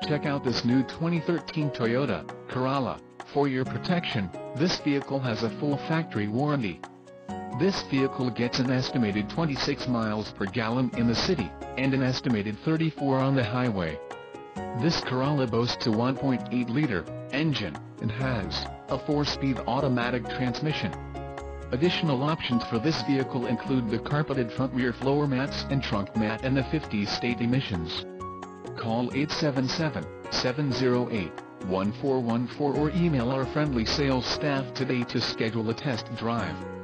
Check out this new 2013 Toyota Corolla. For your protection, this vehicle has a full factory warranty. This vehicle gets an estimated 26 miles per gallon in the city, and an estimated 34 on the highway. This Corolla boasts a 1.8-liter engine, and has a 4-speed automatic transmission. Additional options for this vehicle include the carpeted front rear floor mats and trunk mat and the 50 state emissions. Call 877-708-1414 or email our friendly sales staff today to schedule a test drive.